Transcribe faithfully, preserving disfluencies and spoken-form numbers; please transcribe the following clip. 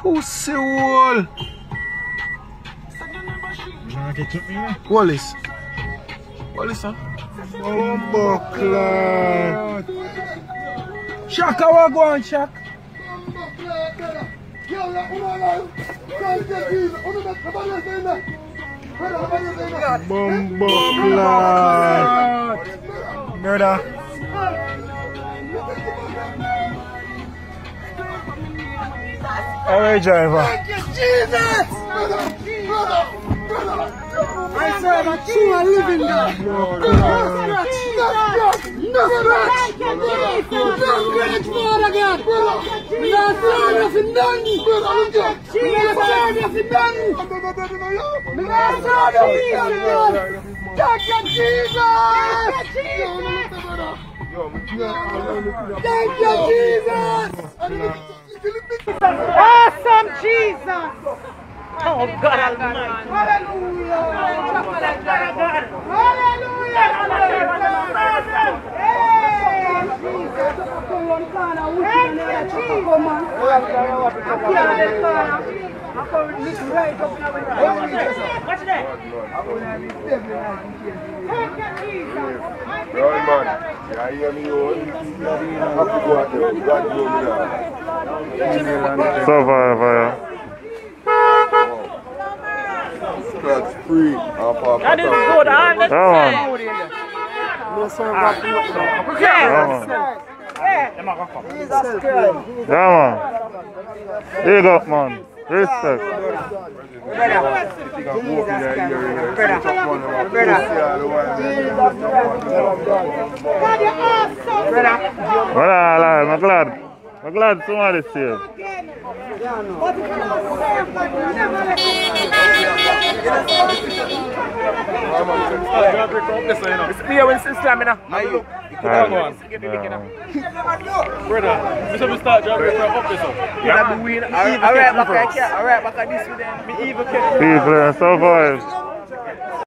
Pussy wall. Wallace. Wallace, huh? Bumbo clan. Shaq, how are you going, Shaq? Bumbo clan. Brother. Alright, driver. Thank you, Jesus! I serve a true and living God. No scratch. No scratch. No scratch, Father God. We are sorry nothing done. We are sorry nothing done. We are sorry nothing done. Thank you, Jesus! Thank you, Jesus! Awesome, Jesus! Oh God Almighty! Hallelujah! Hallelujah! So far, fire. Scratch free. That is good, all the time. Yeah, man. Big up, man. Respect. Well, I'm glad. I'm glad somebody saved. It's clear when it's Islam, you know. Brother, this is we start driving from up this up. Yeah, we win. Alright, back at alright, back at this with them. Me evil kid. people and so forth.